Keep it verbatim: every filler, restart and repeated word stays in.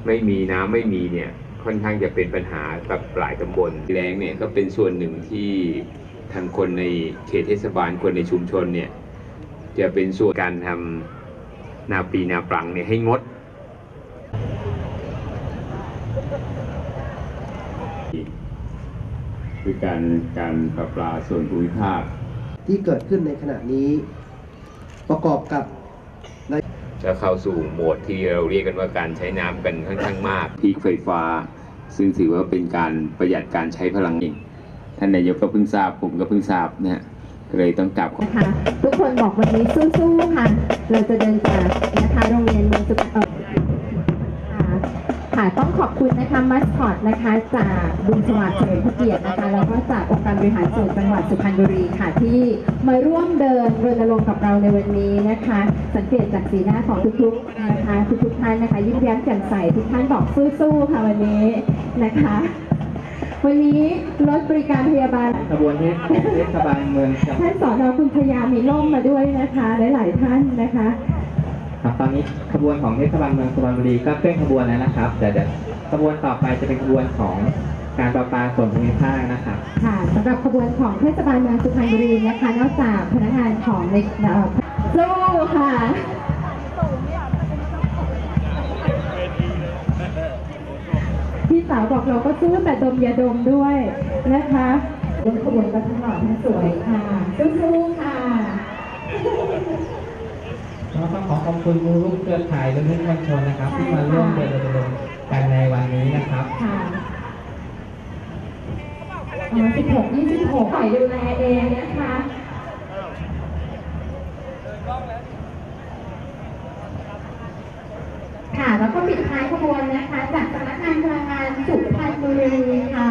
ไม่มีน้ำไม่มีเนี่ยค่อนข้างจะเป็นปัญหากับหลายตำบลแล้งเนี่ยก็เป็นส่วนหนึ่งที่ทางคนในเขตเทศบาลคนในชุมชนเนี่ยจะเป็นส่วนการทำนาปีนาปรังเนี่ยให้งดคือการการประปาส่วนภูมิภาคที่เกิดขึ้นในขณะนี้ประกอบกับจะเข้าสู่โหมดที่เราเรียกกันว่าการใช้น้ำกันค่อนข้างมากพีคไฟฟ้าซึ่งถือว่าเป็นการประหยัดการใช้พลังงานท่านนายกก็เพิ่งทราบผมก็เพิ่งทราบเนี่ยเลยต้องกลับนะคะทุกคนบอกวันนี้สู้ๆค่ะเราจะเดินจากนะคะโรงเรียนเมืองสุพรรณค่ะต้องขอบคุณนะคะมัสคอตนะคะจากบุญสวัสดิ์เฉลิมพระเกียรตินะคะแล้วก็จากองค์การบริหารส่วนจังหวัดสุพรรณบุรีค่ะที่มาร่วมเดินรณรงค์กับเราในวันนี้นะคะสังเกตจากสีหน้าของทุกๆนะคะทุกๆท่านนะคะยิ้มแย้มแจ่มใสทุกท่านบอกสู้ๆค่ะวันนี้นะคะวันนี้รถบริการพยาบาลขบวนเทศบาลเมืองท่านสอนอคุณพยามีร่มมาด้วยนะคะหลายๆท่านนะคะครับตอนนี้ขบวนของเทศบาลเมืองสุพรรณบุรีก็เคลื่อนขบวนแล้วนะครับแต่เดี๋ยวขบวนต่อไปจะเป็นขบวนของการประปาส่วนภูมิภาคนะครับค่ะสำหรับขบวนของเทศบาลเมืองสุพรรณบุรีนะคะนอกจากพนักงานของในสู้ค่ะพี่สาวบอกเราก็สู้แต่ดมยาดมด้วยนะคะบนขบวนก็ทั้งหล่อทั้งสวยค่ะสู้ๆค่ะเราต้องขอขอบคุณมูลูกเครือข่ายและมิตรมวลชนนะครับที่มาร่วมเดินรณรงค์กันในวันนี้นะครับค่ะสิบหก ยี่สิบหกฝ่ายดูแลเองนะคะค่ะแล้วก็ปิดท้ายขบวนนะคะจากสำนักงานพลังงานสุพรรณบุรีค่ะ